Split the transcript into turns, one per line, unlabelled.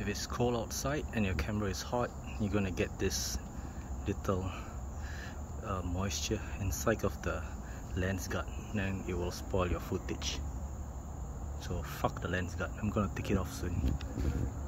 if it's cold outside and your camera is hot, you're gonna get this little moisture inside of the lens guard, then it will spoil your footage. So fuck the lens guard, I'm gonna take it off soon.